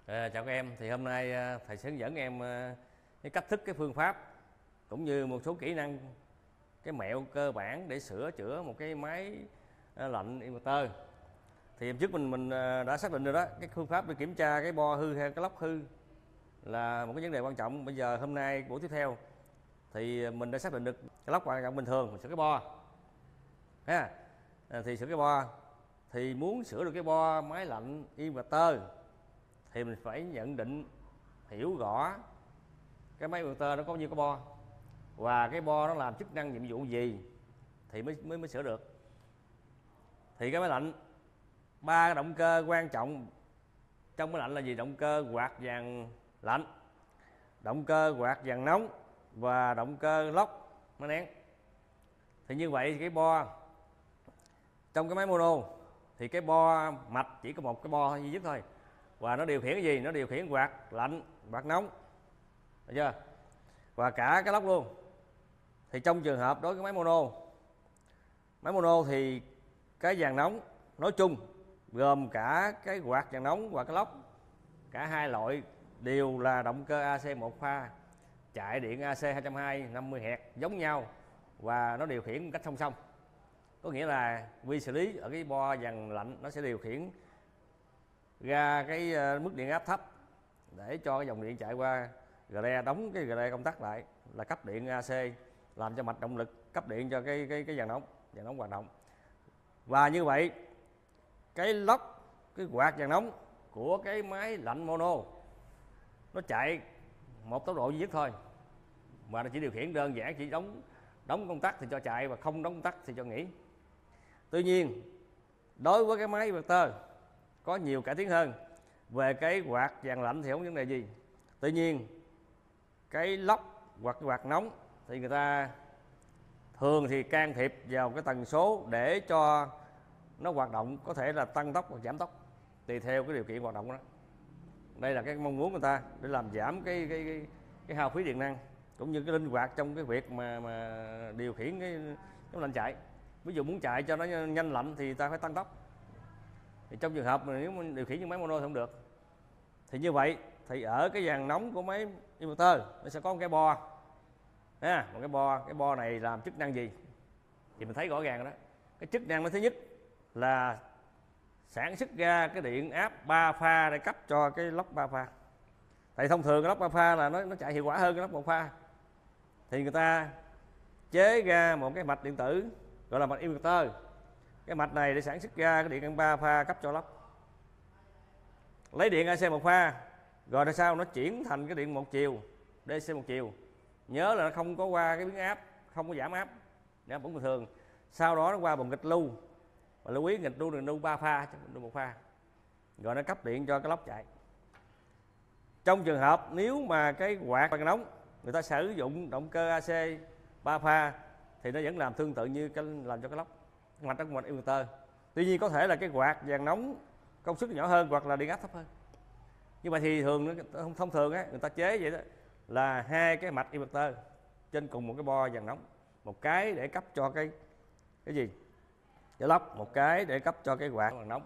Chào các em, thì hôm nay thầy sẽ hướng dẫn em cái cách thức, cái phương pháp cũng như một số kỹ năng, cái mẹo cơ bản để sửa chữa một cái máy lạnh inverter. Thì em trước mình đã xác định rồi đó, cái phương pháp để kiểm tra cái bo hư hay cái lốc hư là một cái vấn đề quan trọng. Bây giờ hôm nay buổi tiếp theo thì mình đã xác định được cái lốc hoạt động bình thường, mình sửa cái bo ha. Thì sửa cái bo thì muốn sửa được cái bo máy lạnh inverter thì mình phải nhận định, hiểu rõ cái máy inverter nó có nhiêu cái bo và cái bo nó làm chức năng nhiệm vụ gì thì mới sửa được. Thì cái máy lạnh, ba cái động cơ quan trọng trong máy lạnh là gì? Động cơ quạt dàn lạnh, động cơ quạt dàn nóng và động cơ lốc máy nén. Thì như vậy cái bo trong cái máy mono thì cái bo mạch chỉ có một cái bo duy nhất thôi, và nó điều khiển cái gì? Nó điều khiển quạt lạnh, quạt nóng, được chưa? Và cả cái lốc luôn. Thì trong trường hợp đối với máy mono thì cái dàn nóng nói chung gồm cả cái quạt dàn nóng và cái lốc, cả hai loại đều là động cơ AC 1 pha, chạy điện AC 220 50Hz giống nhau và nó điều khiển một cách song song. Có nghĩa là vi xử lý ở cái bo dàn lạnh nó sẽ điều khiển ra cái mức điện áp thấp để cho cái dòng điện chạy qua rờ, đóng cái rờ công tắc lại là cấp điện AC, làm cho mạch động lực cấp điện cho cái dàn nóng hoạt động. Và như vậy cái lốc, cái quạt dàn nóng của cái máy lạnh mono nó chạy một tốc độ duy nhất thôi, và nó chỉ điều khiển đơn giản, chỉ đóng công tắc thì cho chạy và không đóng công tắc thì cho nghỉ. Tuy nhiên đối với cái máy inverter có nhiều cải tiến hơn. Về cái quạt dàn lạnh thì không vấn đề gì. Tuy nhiên cái lốc hoặc cái quạt nóng thì người ta thường thì can thiệp vào cái tần số để cho nó hoạt động, có thể là tăng tốc hoặc giảm tốc tùy theo cái điều kiện hoạt động đó. Đây là cái mong muốn người ta để làm giảm cái hao phí điện năng, cũng như cái linh hoạt trong cái việc mà điều khiển cái lạnh chạy. Ví dụ muốn chạy cho nó nhanh lạnh thì ta phải tăng tốc. Thì trong trường hợp mà nếu mình điều khiển như máy mono thì không được. Thì như vậy thì ở cái dàn nóng của máy inverter nó sẽ có một cái bo ha, một cái bo này làm chức năng gì thì mình thấy rõ ràng đó. Cái chức năng nó thứ nhất là sản xuất ra cái điện áp 3 pha để cấp cho cái lốc 3 pha. Tại thông thường cái lốc 3 pha là nó chạy hiệu quả hơn cái lốc 1 pha. Thì người ta chế ra một cái mạch điện tử gọi là mạch inverter. Cái mạch này để sản xuất ra cái điện 3 pha cấp cho lốc. Lấy điện AC 1 pha rồi tại sao nó chuyển thành cái điện một chiều, DC một chiều. Nhớ là nó không có qua cái biến áp, không có giảm áp, vẫn bình thường. Sau đó nó qua bằng nghịch lưu, và lưu ý nghịch lưu là lưu 3 pha chứ không 1 pha. Rồi nó cấp điện cho cái lốc chạy. Trong trường hợp nếu mà cái quạt nóng người ta sử dụng động cơ AC 3 pha thì nó vẫn làm tương tự như làm cho cái lốc mạch trong mạch inverter. Tuy nhiên có thể là cái quạt dàn nóng công suất nhỏ hơn hoặc là điện áp thấp hơn. Như vậy thì thông thường á, người ta chế vậy đó là hai cái mạch inverter trên cùng một cái bo dàn nóng, một cái để cấp cho cái gì, cái lốc, một cái để cấp cho cái quạt dàn nóng.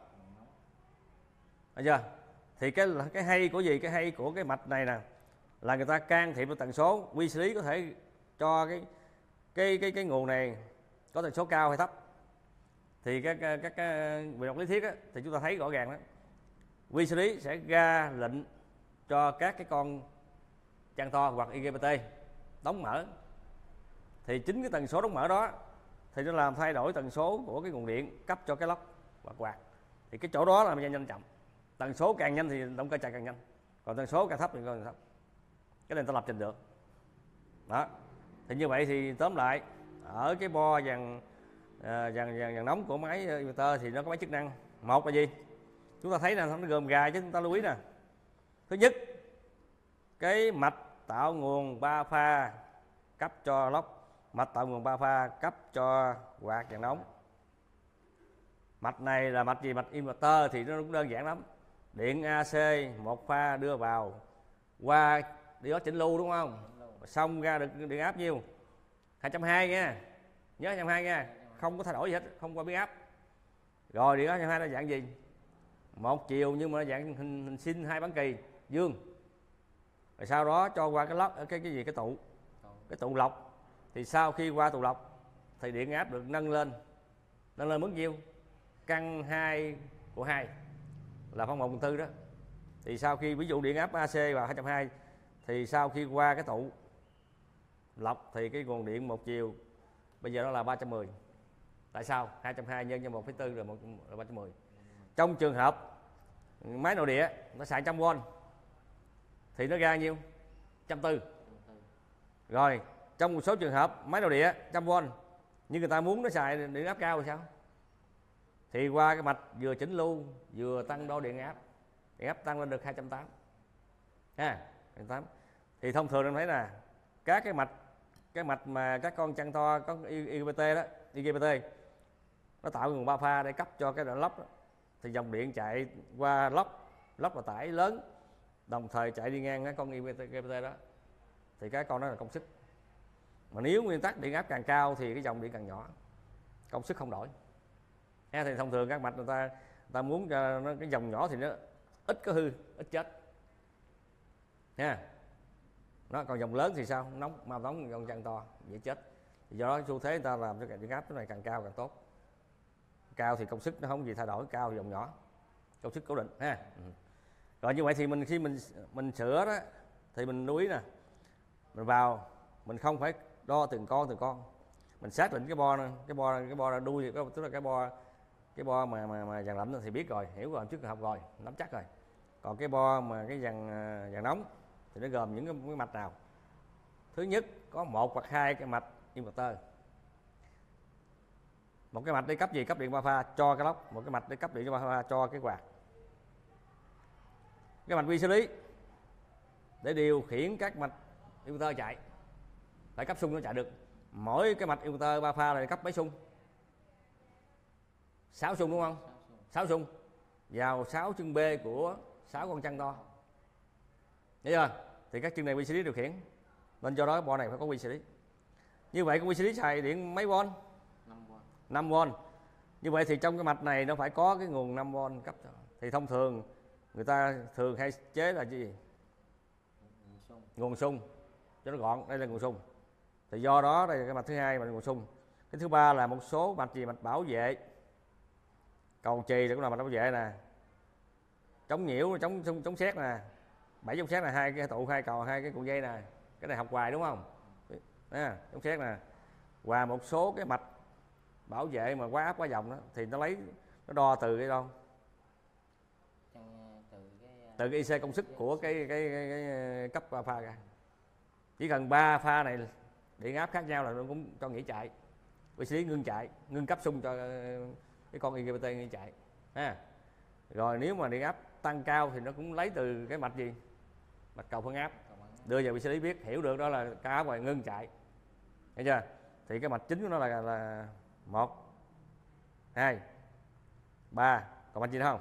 Thấy chưa? Thì cái hay của gì? Cái hay của cái mạch này nè là người ta can thiệp vào tần số. Vi xử lý có thể cho cái nguồn này có tần số cao hay thấp. Thì các về mặt lý thuyết á, thì chúng ta thấy rõ ràng đó, vi xử lý sẽ ra lệnh cho các cái con trang to hoặc IGBT đóng mở. Thì chính cái tần số đóng mở đó thì nó làm thay đổi tần số của cái nguồn điện cấp cho cái lốc hoặc quạt. Thì cái chỗ đó là nhanh chậm. Tần số càng nhanh thì động cơ chạy càng nhanh, còn tần số càng thấp thì càng thấp. Cái này người ta lập trình được đó. Thì như vậy thì tóm lại ở cái bo dàn nóng của máy inverter thì nó có mấy chức năng. Một là gì? Chúng ta thấy là nó gồm gà chứ, chúng ta lưu ý nè. Thứ nhất, cái mạch tạo nguồn 3 pha cấp cho lốc, mạch tạo nguồn 3 pha cấp cho quạt dàn nóng. Mạch này là mạch gì? Mạch inverter thì nó cũng đơn giản lắm. Điện AC 1 pha đưa vào qua đi đó chỉnh lưu, đúng không? Xong ra được điện áp nhiêu? 220 nha. Nhớ 220 nha. Không có thay đổi gì hết, không qua biến áp. Rồi điện áp 220 là dạng gì? một chiều nhưng mà dạng hình sin hai bán kỳ dương, rồi sau đó cho qua cái lốc cái tụ lọc. Thì sau khi qua tụ lọc thì điện áp được nâng lên mức nhiêu? Căn 2 của 2 là phân 1/4 đó. Thì sau khi ví dụ điện áp AC vào 220 thì sau khi qua cái tụ lọc thì cái nguồn điện một chiều bây giờ nó là 310. Tại sao? 220 nhân cho 1,4 là 310. Trong trường hợp máy nội địa nó xài 100V thì nó ra nhiêu? 140. Rồi trong một số trường hợp máy nội địa 100V nhưng người ta muốn nó xài điện áp cao thì sao? Thì qua cái mạch vừa chỉnh lưu vừa tăng đo điện áp tăng lên được 280 ha, 280. Thì thông thường em thấy là các cái mạch mà các con chăn to có IGBT đó, IGBT nó tạo nguồn 3 pha để cấp cho cái đoạn lốc đó. Thì dòng điện chạy qua lốc là tải lớn, đồng thời chạy đi ngang cái con IGBT đó, thì cái con đó là công suất. Mà nếu nguyên tắc điện áp càng cao thì cái dòng điện càng nhỏ, công suất không đổi. Thì thông thường các mạch người ta muốn cho nó cái dòng nhỏ thì nó ít có hư, ít chết nha. Nó còn dòng lớn thì sao? Nóng dòng chăn to dễ chết. Thì do đó xu thế người ta làm cho cái điện áp cái này càng cao càng tốt. Cao thì công suất nó không gì thay đổi, cao thì dòng nhỏ, công suất cố định ha. Rồi như vậy thì khi mình sửa đó thì mình lưu ý nè, mình vào mình không phải đo từng con, mình xác định cái bo đuôi, tức là cái bo mà dàn lạnh thì biết rồi, hiểu rồi, trước học rồi, nắm chắc rồi. Còn cái bo mà cái dàn nóng thì nó gồm những cái mạch nào? Thứ nhất có 1 hoặc 2 cái mạch inverter. Một cái mạch để cấp gì? Cấp điện 3 pha cho cái lốc, một cái mạch để cấp điện 3 pha cho cái quạt. Cái mạch vi xử lý để điều khiển các mạch inverter chạy, phải cấp xung nó chạy được. Mỗi cái mạch inverter 3 pha là cấp mấy xung? 6 xung đúng không? 6 xung vào 6 chân B của 6 con chăn to. Thấy chưa? Thì các chân này vi xử lý điều khiển. Nên do đó bo này phải có vi xử lý. Như vậy con vi xử lý xài điện mấy volt? 5V. Như vậy thì trong cái mạch này nó phải có cái nguồn 5V cấp cho. Thì thông thường người ta thường hay chế là gì? Nguồn xung cho nó gọn. Đây là nguồn xung. Thì do đó đây là cái mạch thứ hai, mạch nguồn xung. Cái thứ ba là một số mạch gì? Mạch bảo vệ. Cầu chì cũng là mạch bảo vệ nè, chống nhiễu, chống sét nè, 7 chống sét là 2 cái tụ, 2 cầu, 2 cái cuộn dây nè. Cái này học hoài đúng không? Chống sét nè. Và một số cái mạch bảo vệ mà quá áp quá dòng đó thì nó đo từ cái đâu? Từ cái IC công suất của cái cấp 3 pha ra. Chỉ cần 3 pha này điện áp khác nhau là nó cũng cho nghỉ chạy. Vi xử lý ngưng chạy, ngưng cấp xung cho cái con IGBT ngưng chạy ha. Rồi nếu mà điện áp tăng cao thì nó cũng lấy từ cái mạch gì? Mạch cầu phân áp, đưa vào vi xử lý biết, hiểu được đó là cao áp rồi ngưng chạy. Thấy chưa? Thì cái mạch chính của nó là 1, 2, 3. Còn mạch gì nữa không?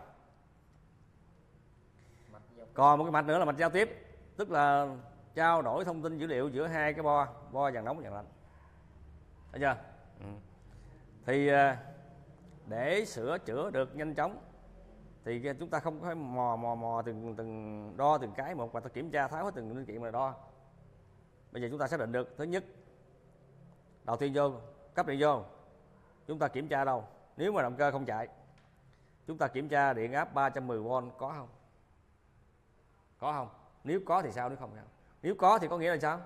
Còn một cái mạch nữa là mạch giao tiếp, tức là trao đổi thông tin dữ liệu giữa hai cái bo dàn nóng và dàn lạnh. Thấy chưa? Thì để sửa chữa được nhanh chóng thì chúng ta không có mò từng đo từng cái một, mà ta kiểm tra tháo hết từng linh kiện mà đo. Bây giờ chúng ta xác định được, thứ nhất, đầu tiên vô cấp điện vô, chúng ta kiểm tra đâu? Nếu mà động cơ không chạy, chúng ta kiểm tra điện áp 310V có không? Có không? Nếu có thì sao, nếu không sao? Nếu có thì có nghĩa là sao?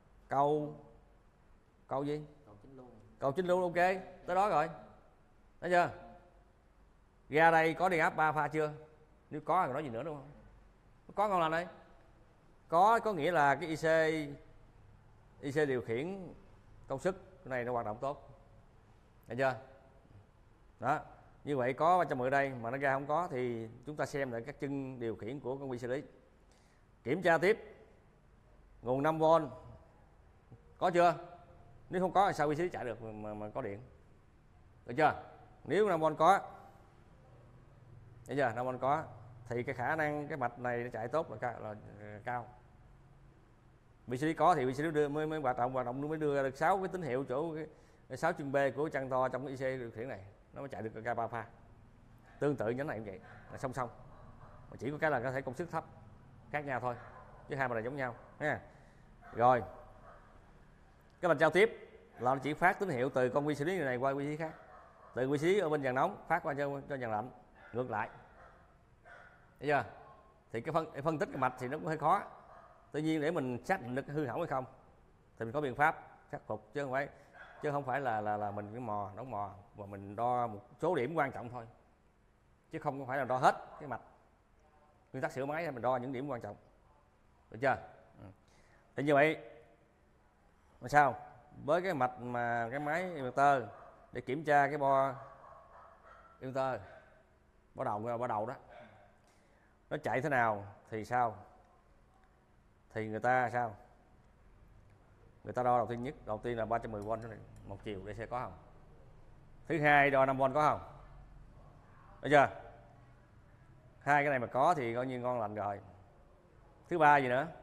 Cầu gì? Cầu chính lưu, ok, tới đó rồi. Thấy chưa? Ra đây có điện áp 3 pha chưa? Nếu có thì nói gì nữa đúng không? Có ngon lành đây. Có nghĩa là cái IC điều khiển công suất cái này nó hoạt động tốt. Thấy chưa? Đó. Như vậy có 310 đây mà nó ra không có thì chúng ta xem lại các chân điều khiển của con vi xử lý. Kiểm tra tiếp nguồn 5V có chưa? Nếu không có thì sao vi xử lý chạy được mà có điện? Được chưa? Nếu 5V có, thấy chưa? 5V có thì cái khả năng cái mạch này nó chạy tốt là cao. Vi xử lý có thì vi xử lý mới hoạt động mới đưa ra được 6 cái tín hiệu chỗ cái 6 chân B của chăn to trong cái IC điều khiển này, nó mới chạy được ca 3 pha. Tương tự như thế này cũng vậy. là song song, mà chỉ có cái là có thể công suất thấp khác nhau thôi, chứ hai mặt này giống nhau nha. Rồi cái mạch giao tiếp là nó chỉ phát tín hiệu từ con vi xử lý này qua vi xử lý khác, từ vi xử lý ở bên dàn nóng phát qua cho dàn lạnh, ngược lại, thấy chưa? Thì cái phân tích cái mạch thì nó cũng hơi khó. Tuy nhiên để mình xác định được hư hỏng hay không thì mình có biện pháp khắc phục, chứ không phải là mình cái đóng mò mà mình đo một số điểm quan trọng thôi, chứ không phải là đo hết cái mạch. Nguyên tắc sửa máy là mình đo những điểm quan trọng, được chưa? Thì như vậy là sao? Với cái mạch mà cái máy inverter để kiểm tra cái bo inverter, bo đầu đó, nó chạy thế nào thì sao? Thì người ta sao? Người ta đo đầu tiên là 310V một chiều DC có không? Thứ hai đo 5V có không? Được chưa? Hai cái này mà có thì coi như ngon lành rồi. Thứ ba gì nữa?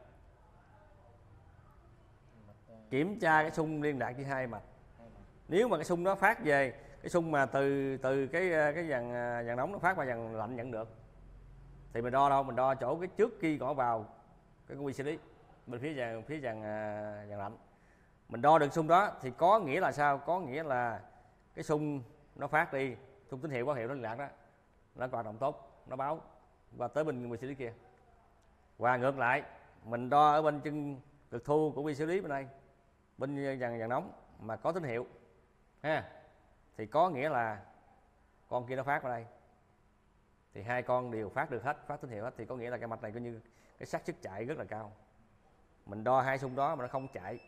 Kiểm tra cái xung liên lạc với hai mạch. Nếu mà cái xung đó phát về, cái xung mà từ cái dàn nóng nó phát qua dàn lạnh nhận được, thì mình đo đâu? Mình đo chỗ cái trước khi gõ vào cái quy xử lý bên phía dàn lạnh. Mình đo được xung đó thì có nghĩa là sao? Có nghĩa là cái xung nó phát đi, xung tín hiệu báo hiệu nó liên lạc đó, nó hoạt động tốt, nó báo và tới bên quy xử lý kia. Và ngược lại, mình đo ở bên chân cực thu của quy xử lý bên đây, bên dàn nóng mà có tín hiệu ha, thì có nghĩa là con kia nó phát vào đây, thì hai con đều phát được hết, phát tín hiệu hết, thì có nghĩa là cái mạch này coi như cái xác suất chạy rất là cao. Mình đo hai xung đó mà nó không chạy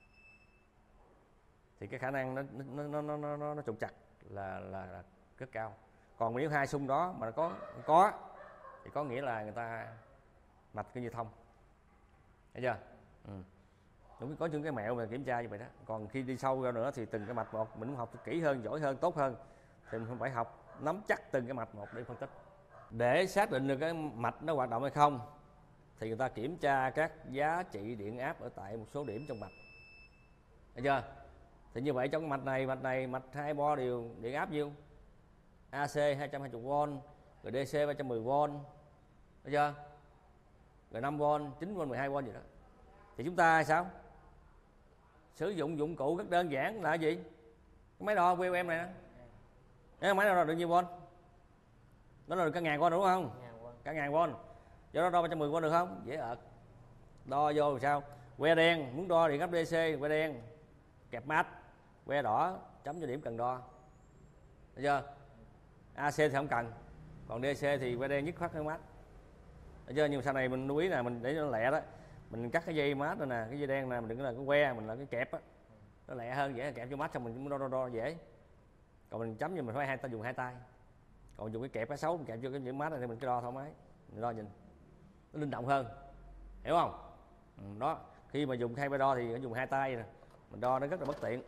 thì cái khả năng nó trục chặt là rất cao. Còn nếu hai xung đó mà nó có thì có nghĩa là người ta mạch coi như thông, thấy chưa? Đúng, có những cái mẹo mà kiểm tra như vậy đó. Còn khi đi sâu ra nữa thì từng cái mạch một mình muốn học kỹ hơn, giỏi hơn, tốt hơn thì mình phải học nắm chắc từng cái mạch một để phân tích. Để xác định được cái mạch nó hoạt động hay không thì người ta kiểm tra các giá trị điện áp ở tại một số điểm trong mạch, thấy chưa? Thì như vậy trong cái mạch hai bo đều điện áp nhiêu? AC 220V, rồi DC 310V, thấy chưa? Rồi 5V, 9V, 12V gì đó. Thì chúng ta sao? Sử dụng dụng cụ rất đơn giản là gì? Cái máy đo VOM này nè. Máy đo được nhiêu V? Nó đo được cả ngàn V đúng không? Cả ngàn V. Do đó đo 310V được không? Dễ ợt. Đo vô sao? Que đen, muốn đo điện áp DC, que đen kẹp mát, que đỏ chấm cho điểm cần đo. Thấy chưa? AC thì không cần, còn DC thì que đen nhất khoát cái mát. Thấy chưa? Nhưng sau này mình lưu ý là mình để nó lẹ đó, mình cắt cái dây mát này nè, cái dây đen này mình đừng có là cái que, mình là cái kẹp á, nó lẹ hơn, dễ kẹp vô mát xong mình đo dễ. Còn mình chấm thì mình phải dùng hai tay, còn dùng cái kẹp cái xấu mình kẹp vô cái mát này thì mình cứ đo thoải mái, mình đo nhìn nó linh động hơn, hiểu không? Đó, khi mà dùng hai tay đo thì dùng hai tay nè, mình đo nó rất là bất tiện.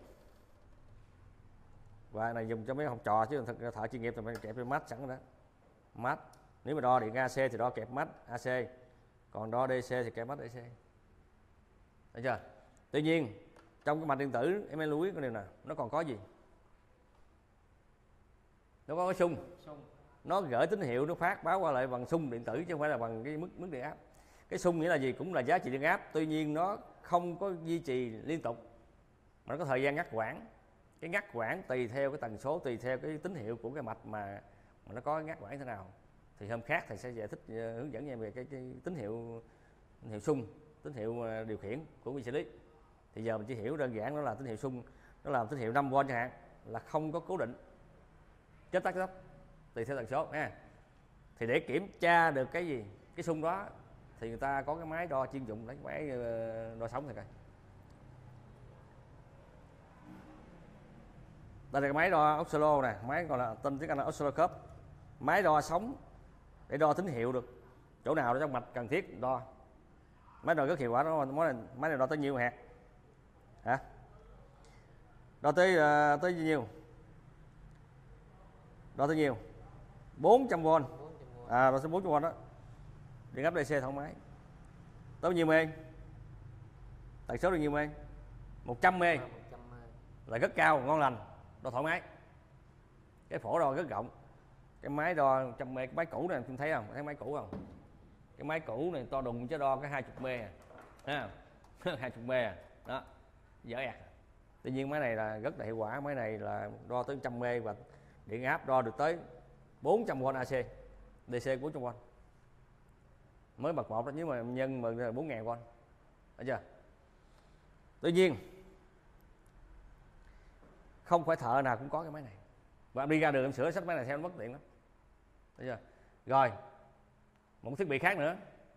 Và này dùng cho mấy học trò chứ thật thợ chuyên nghiệp thì phải kẹp vô mát sẵn đó. Mát, nếu mà đo điện AC thì đo kẹp mát AC, còn đo DC thì kẹp mát DC, thấy chưa? Tuy nhiên trong cái mạch điện tử em lưu ý cái điều nào, nó còn có gì? Nó có cái xung, nó gửi tín hiệu, nó phát báo qua lại bằng xung điện tử chứ không phải là bằng cái mức điện áp. Cái xung nghĩa là gì? Cũng là giá trị điện áp, tuy nhiên nó không có duy trì liên tục mà nó có thời gian ngắt quãng. Cái ngắt quãng tùy theo cái tần số, tùy theo cái tín hiệu của cái mạch mà nó có ngắt quãng thế nào. Thì hôm khác thầy sẽ giải thích hướng dẫn em về cái tín hiệu xung, tín hiệu điều khiển của vi xử lý. Thì giờ mình chỉ hiểu đơn giản nó là tín hiệu xung, nó là tín hiệu 5V chẳng hạn, là không có cố định, chết tắt tùy theo tần số ha. Thì để kiểm tra được cái gì, cái xung đó, thì người ta có cái máy đo chuyên dụng, lấy máy đo sóng này coi. Đây là cái máy đo oscillo nè, máy gọi là tên tiếng Anh là oscilloscope, máy đo sóng để đo tín hiệu được chỗ nào đó trong mạch cần thiết đo. Máy đo rất hiệu quả đó. Máy này đo tới nhiêu hạt hả? Đo tới nhiêu? Đo tới nhiêu? 400V. Đo tới 400V đó. Điện áp DC thoải mái. Tới nhiêu mê? Tần số được nhiêu mê? 100 mê. Là rất cao, ngon lành, đo thoải mái. Cái phổ đo rất rộng. cái máy đo 100 mê, cái máy cũ này chúng thấy không, thấy máy cũ không? Cái máy cũ này to đùng chứ đo cái 20 mê à, ha 20 mê à, đó dở ạt. Tuy nhiên máy này là rất là hiệu quả, máy này là đo tới 100 mê và điện áp đo được tới 400V AC, DC 400V. Mới bậc 1 đó, nếu mà nhân mà 4.000V, thấy chưa? Tuy nhiên không phải thợ nào cũng có cái máy này, và đi ra đường em sửa sách máy này theo nó bất tiện lắm, thấy chưa? Rồi một thiết bị khác nữa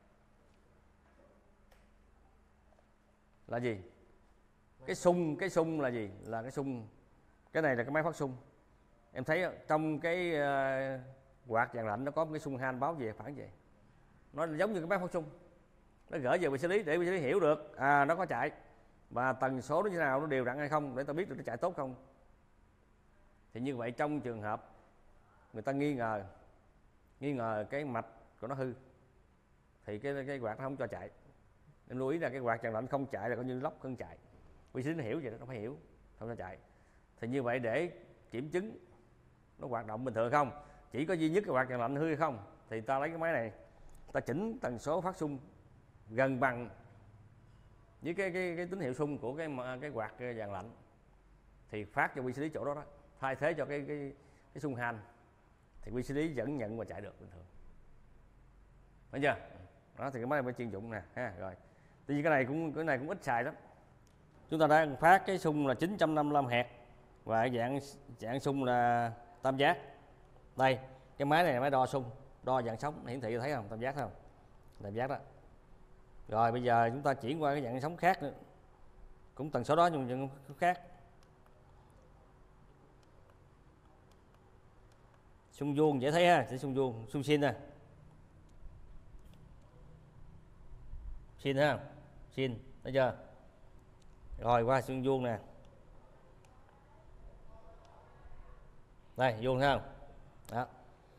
là gì? Cái xung là gì? Là cái xung, cái này là cái máy phát xung. Em thấy trong cái quạt dàn lạnh nó có một cái xung han báo về phản về, nó giống như cái máy phát xung, nó gửi về bị xử lý để bị xử lý hiểu được nó có chạy và tần số nó như thế nào, nó đều đặn hay không, để ta biết được nó chạy tốt không. Thì như vậy trong trường hợp người ta nghi ngờ cái mạch của nó hư thì cái quạt nó không cho chạy. Em lưu ý là cái quạt dàn lạnh không chạy là coi như lóc không chạy, vi xử lý nó hiểu vậy đó, nó phải hiểu không cho chạy. Thì như vậy để kiểm chứng nó hoạt động bình thường không, chỉ có duy nhất cái quạt dàn lạnh hư hay không, thì ta lấy cái máy này ta chỉnh tần số phát xung gần bằng với cái tín hiệu xung của cái quạt dàn lạnh thì phát cho vi xử lý chỗ đó đó, thay thế cho cái xung han, thì vi xử lý vẫn nhận và chạy được bình thường, thấy chưa? Đó thì cái máy này mới chuyên dụng nè ha. Rồi tuy nhiên cái này cũng ít xài lắm. Chúng ta đã phát cái xung là 955Hz và dạng xung là tam giác. Đây cái máy này là máy đo xung, đo dạng sóng hiển thị thấy không, tam giác thấy không, tam giác đó. Rồi bây giờ chúng ta chuyển qua cái dạng sóng khác nữa, cũng tần số đó nhưng dạng khác. Xung vuông dễ thấy ha, chỉ xung vuông, xung sin nè, sin thấy không, sin thấy chưa? Rồi qua xung vuông nè, đây vuông thấy không? Đó.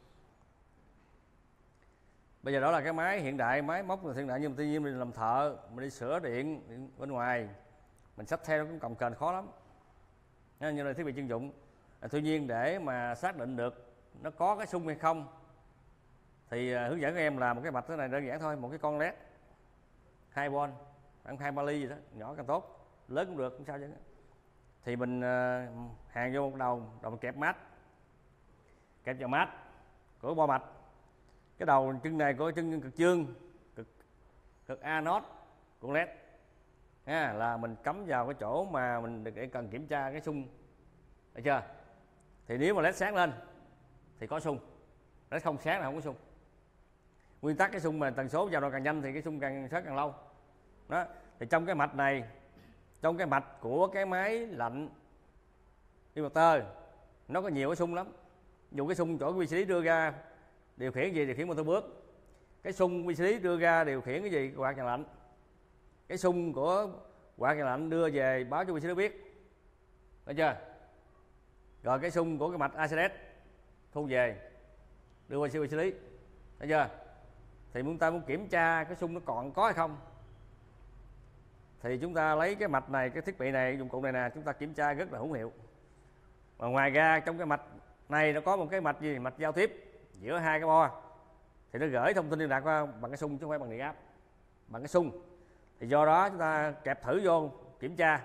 Bây giờ đó là cái máy hiện đại, máy móc là hiện đại, nhưng mà tuy nhiên mình làm thợ, mình đi sửa điện bên ngoài, mình xách theo nó cũng cồng kềnh khó lắm. Như là thiết bị chuyên dụng. Tuy nhiên để mà xác định được nó có cái xung hay không thì hướng dẫn các em làm một cái mạch thế này đơn giản thôi, một cái con led 2V khoảng 2-3 ly gì đó, nhỏ càng tốt, lớn cũng được, không sao chứ. Thì mình hàn vô một đầu mình kẹp mát, kẹp vào mát của bo mạch. Cái đầu chân này của chân cực dương, cực anode của led ha, là mình cắm vào cái chỗ mà mình để cần kiểm tra cái xung, được chưa? Thì nếu mà led sáng lên thì có xung, led không sáng là không có xung. Nguyên tắc cái xung mà tần số vào độ càng nhanh thì cái xung càng sáng càng lâu. Đó, thì trong cái mạch này, trong cái mạch của cái máy lạnh inverter nó có nhiều cái xung lắm. Dùng cái xung chỗ cái vi xử lý đưa ra điều khiển gì, điều khiển motor bước. Cái xung vi xử lý đưa ra điều khiển cái gì, quạt dàn lạnh. Cái xung của quạt dàn lạnh đưa về báo cho vi xử lý biết, được chưa? Rồi cái xung của cái mạch ACDS thu về đưa qua vi xử lý, được chưa? Thì chúng ta muốn kiểm tra cái xung nó còn có hay không thì chúng ta lấy cái mạch này, cái thiết bị này, dụng cụ này nè, chúng ta kiểm tra rất là hữu hiệu. Và ngoài ra trong cái mạch này nó có một cái mạch gì, mạch giao tiếp giữa hai cái bo, thì nó gửi thông tin liên lạc qua bằng cái xung chứ không phải bằng điện áp, bằng cái xung. Thì do đó chúng ta kẹp thử vô kiểm tra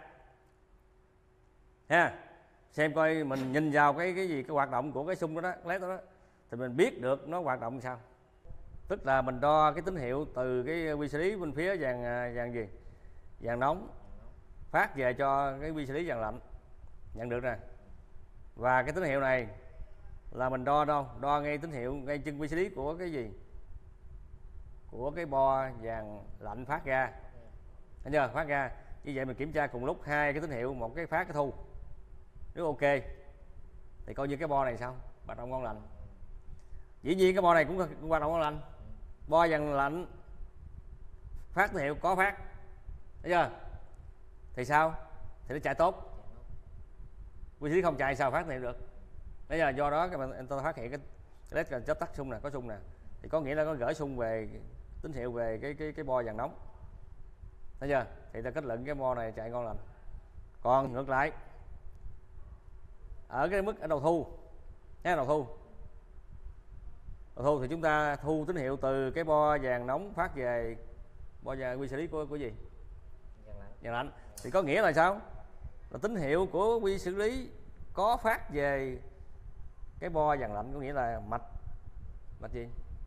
ha, xem coi mình nhìn vào cái gì, cái hoạt động của cái xung đó, lấy đó thì mình biết được nó hoạt động sao. Tức là mình đo cái tín hiệu từ cái vi xử lý bên phía dàn gì, dàn nóng phát về cho cái vi xử lý dàn lạnh nhận được nè. Và cái tín hiệu này là mình đo ngay tín hiệu ngay chân vi xử lý của cái gì, của cái bo dàn lạnh phát ra, thấy chưa? Phát ra như vậy mình kiểm tra cùng lúc hai cái tín hiệu, một cái phát cái thu. Nếu ok thì coi như cái bo này sao, hoạt động ngon lành. Dĩ nhiên cái bo này cũng hoạt động ngon lành, bo dàn lạnh phát tín hiệu có phát, thấy chưa? Thì sao? Thì nó chạy tốt. Vi xử lý không chạy sao phát tín hiệu được? Bây giờ do đó anh ta phát hiện cái led là chớp tắt xung nè, có xung nè, thì có nghĩa là có gửi xung về tín hiệu về cái bo dàn nóng, thấy chưa? Thì ta kết luận cái bo này chạy ngon lành. Còn ngược lại ở cái mức ở đầu thu nha, đầu thu Thu thì chúng ta thu tín hiệu từ cái bo vàng nóng phát về bo vàng quy xử lý của gì? Vàng lạnh. Thì có nghĩa là sao? Là tín hiệu của quy xử lý có phát về cái bo vàng lạnh, có nghĩa là mạch gì?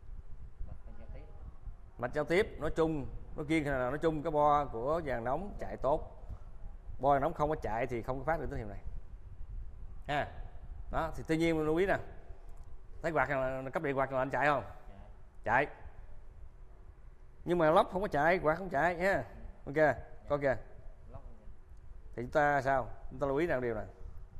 Mạch giao tiếp nói chung, nói riêng là nói chung cái bo của vàng nóng chạy tốt, bo vàng nóng không có chạy thì không có phát được tín hiệu này ha. Đó thì tuy nhiên lưu ý nè, thấy quạt cấp điện quạt lạnh chạy không? Chạy, nhưng mà lốc không có chạy, quạt không chạy nha. Ok, có kìa. Thì chúng ta sao? Chúng ta lưu ý rằng điều này,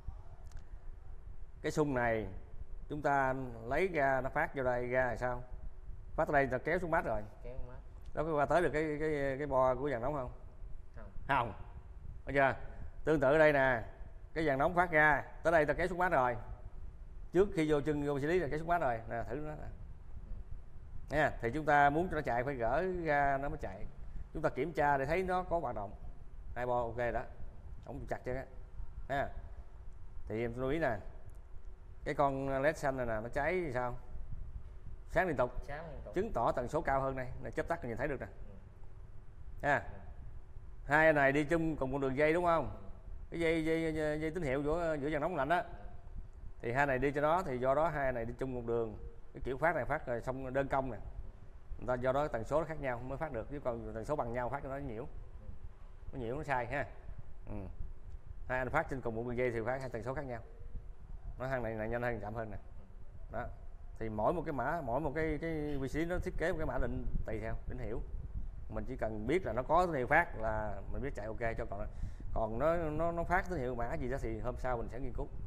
cái xung này chúng ta lấy ra nó phát vô đây ra là sao? Phát tới đây là kéo xuống mát rồi. Đó có qua tới được cái bo của vàng nóng không? Không. Bây giờ tương tự đây nè, cái vàng nóng phát ra tới đây ta kéo xuống mát rồi. Trước khi vô chân vô xử lý là kéo xuống mát rồi nè, thử nó nè. Nha, thì chúng ta muốn cho nó chạy phải gỡ ra nó mới chạy. Chúng ta kiểm tra để thấy nó có hoạt động. Hai bo ok đó. Không chặt chứ á. Ha. Thì em lưu ý nè. Cái con led xanh này nè nó cháy thì sao? Sáng liên tục. Chứng tỏ tần số cao hơn đây, này chớp tắt nhìn thấy được nè. Ha. Hai này đi chung cùng một đường dây đúng không? Cái dây tín hiệu giữa vàng nóng lạnh đó. Thì hai này đi cho nó, thì do đó hai này đi chung một đường. Cái kiểu phát này phát rồi xong đơn công nè. Người ta do đó tần số nó khác nhau mới phát được, chứ còn tần số bằng nhau phát cho nó nhiễu. Nó nhiễu nó sai ha. Hai anh phát trên cùng một đường dây thì phát hai tần số khác nhau. Nó hàng này nhanh hơn chậm hơn nè. Đó. Thì mỗi một cái mã, mỗi một cái vi xử lý nó thiết kế một cái mã định tùy theo tín hiệu. Mình chỉ cần biết là nó có tín hiệu phát là mình biết chạy ok, cho còn nó phát tín hiệu mã gì đó thì hôm sau mình sẽ nghiên cứu.